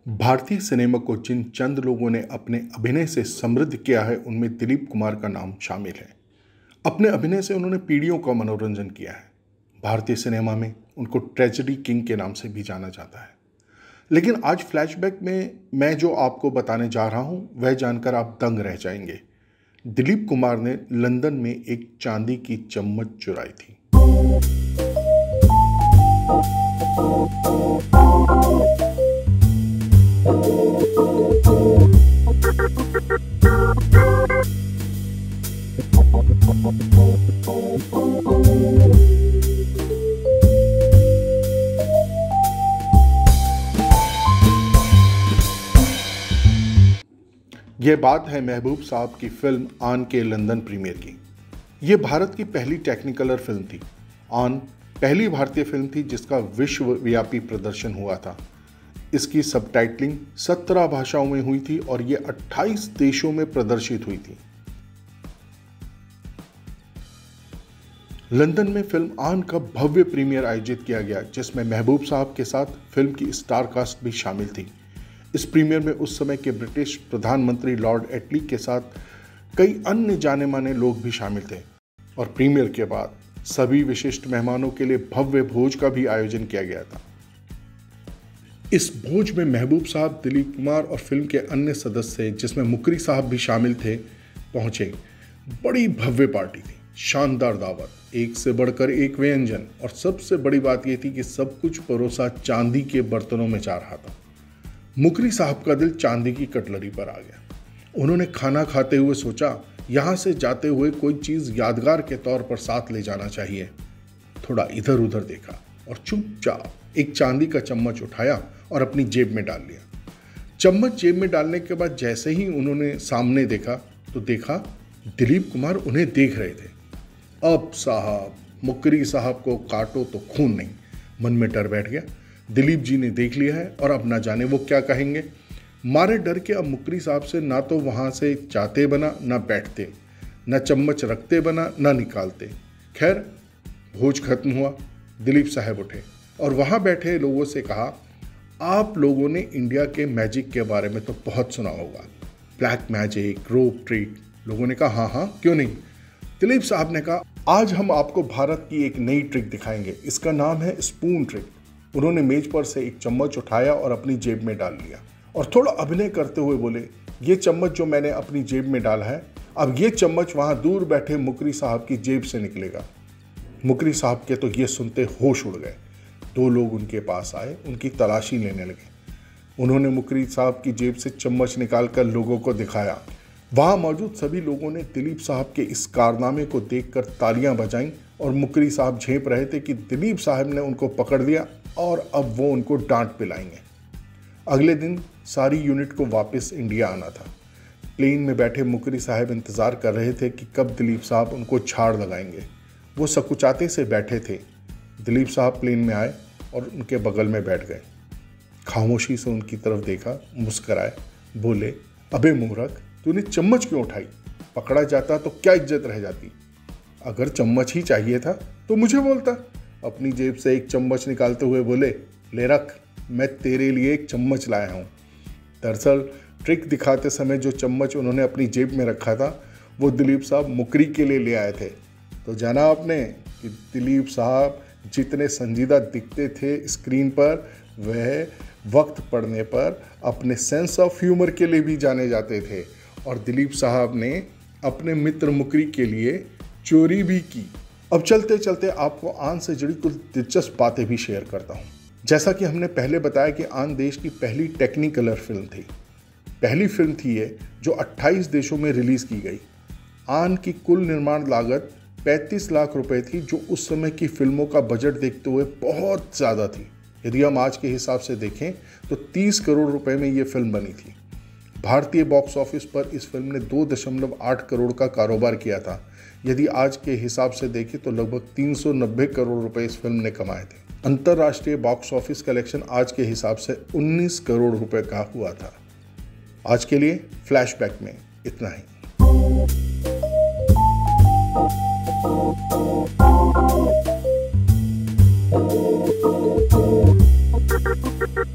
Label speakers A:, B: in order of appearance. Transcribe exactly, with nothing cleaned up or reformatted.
A: भारतीय सिनेमा को जिन चंद लोगों ने अपने अभिनय से समृद्ध किया है, उनमें दिलीप कुमार का नाम शामिल है। अपने अभिनय से उन्होंने पीढ़ियों का मनोरंजन किया है। भारतीय सिनेमा में उनको ट्रेजेडी किंग के नाम से भी जाना जाता है। लेकिन आज फ्लैशबैक में मैं जो आपको बताने जा रहा हूं, वह जानकर आप दंग रह जाएंगे। दिलीप कुमार ने लंदन में एक चांदी की चम्मच चुराई थी। यह बात है महबूब साहब की फिल्म आन के लंदन प्रीमियर की। यह भारत की पहली टेक्निकलर फिल्म थी। आन पहली भारतीय फिल्म थी जिसका विश्वव्यापी प्रदर्शन हुआ था। इसकी सबटाइटलिंग सत्रह भाषाओं में हुई थी और यह अट्ठाईस देशों में प्रदर्शित हुई थी। लंदन में फिल्म आन का भव्य प्रीमियर आयोजित किया गया, जिसमें महबूब साहब के साथ फिल्म की स्टार कास्ट भी शामिल थी। इस प्रीमियर में उस समय के ब्रिटिश प्रधानमंत्री लॉर्ड एटली के साथ कई अन्य जाने माने लोग भी शामिल थे और प्रीमियर के बाद सभी विशिष्ट मेहमानों के लिए भव्य भोज का भी आयोजन किया गया था। इस भोज में महबूब साहब, दिलीप कुमार और फिल्म के अन्य सदस्य, जिसमें मुकरी साहब भी शामिल थे, पहुंचे। बड़ी भव्य पार्टी थी, शानदार दावत, एक से बढ़कर एक व्यंजन, और सबसे बड़ी बात यह थी कि सब कुछ परोसा चांदी के बर्तनों में जा रहा था। मुकरी साहब का दिल चांदी की कटलरी पर आ गया। उन्होंने खाना खाते हुए सोचा, यहाँ से जाते हुए कोई चीज़ यादगार के तौर पर साथ ले जाना चाहिए। थोड़ा इधर उधर देखा और चुपचाप एक चांदी का चम्मच उठाया और अपनी जेब में डाल लिया। चम्मच जेब में डालने के बाद जैसे ही उन्होंने सामने देखा तो देखा दिलीप कुमार उन्हें देख रहे थे। अब साहब, मुकरी साहब को काटो तो खून नहीं, मन में डर बैठ गया। दिलीप जी ने देख लिया है और अब ना जाने वो क्या कहेंगे। मारे डर के अब मुकरी साहब से ना तो वहाँ से जाते बना, ना बैठते, ना चम्मच रखते बना, ना निकालते। खैर, भोज खत्म हुआ। दिलीप साहब उठे और वहाँ बैठे लोगों से कहा, आप लोगों ने इंडिया के मैजिक के बारे में तो बहुत सुना होगा, ब्लैक मैजिक, रोप ट्रिक। लोगों ने कहा, हाँ हाँ क्यों नहीं। दिलीप साहब ने कहा, आज हम आपको भारत की एक नई ट्रिक दिखाएंगे। इसका नाम है स्पून ट्रिक। उन्होंने मेज पर से एक चम्मच उठाया और अपनी जेब में डाल लिया और थोड़ा अभिनय करते हुए बोले, ये चम्मच जो मैंने अपनी जेब में डाला है, अब ये चम्मच वहाँ दूर बैठे मुकरी साहब की जेब से निकलेगा। मुकरी साहब के तो ये सुनते होश उड़ गए। दो लोग उनके पास आए, उनकी तलाशी लेने लगे। उन्होंने मुकरी साहब की जेब से चम्मच निकालकर लोगों को दिखाया। वहाँ मौजूद सभी लोगों ने दिलीप साहब के इस कारनामे को देखकर तालियां बजाईं और मुकरी साहब झेप रहे थे कि दिलीप साहब ने उनको पकड़ लिया और अब वो उनको डांट पिलाएंगे। अगले दिन सारी यूनिट को वापस इंडिया आना था। प्लेन में बैठे मुकरी साहब इंतज़ार कर रहे थे कि कब दिलीप साहब उनको झाड़ लगाएंगे। वो सकुचाते से बैठे थे। दिलीप साहब प्लेन में आए और उनके बगल में बैठ गए। खामोशी से उनकी तरफ देखा, मुस्कराए, बोले, अबे मूर्ख, तूने चम्मच क्यों उठाई? पकड़ा जाता तो क्या इज्जत रह जाती? अगर चम्मच ही चाहिए था तो मुझे बोलता। अपनी जेब से एक चम्मच निकालते हुए बोले, ले रख, मैं तेरे लिए एक चम्मच लाया हूँ। दरअसल ट्रिक दिखाते समय जो चम्मच उन्होंने अपनी जेब में रखा था, वो दिलीप साहब मुकरी के लिए ले आए थे। तो जाना आपने कि दिलीप साहब जितने संजीदा दिखते थे स्क्रीन पर, वह वक्त पड़ने पर अपने सेंस ऑफ ह्यूमर के लिए भी जाने जाते थे। और दिलीप साहब ने अपने मित्र मुकरी के लिए चोरी भी की। अब चलते चलते आपको आन से जुड़ी कुछ दिलचस्प बातें भी शेयर करता हूँ। जैसा कि हमने पहले बताया कि आन देश की पहली टेक्निकलर फिल्म थी। पहली फिल्म थी ये जो अट्ठाईस देशों में रिलीज़ की गई। आन की कुल निर्माण लागत पैंतीस लाख रुपए थी, जो उस समय की फिल्मों का बजट देखते हुए बहुत ज़्यादा थी। यदि हम आज के हिसाब से देखें तो तीस करोड़ रुपए में ये फिल्म बनी थी। भारतीय बॉक्स ऑफिस पर इस फिल्म ने दो दशमलव आठ करोड़ का कारोबार किया था। यदि आज के हिसाब से देखें तो लगभग तीन सौ नब्बे करोड़ रुपए इस फिल्म ने कमाए थे। अंतर्राष्ट्रीय बॉक्स ऑफिस कलेक्शन आज के हिसाब से उन्नीस करोड़ रुपए का हुआ था। आज के लिए फ्लैशबैक में इतना ही।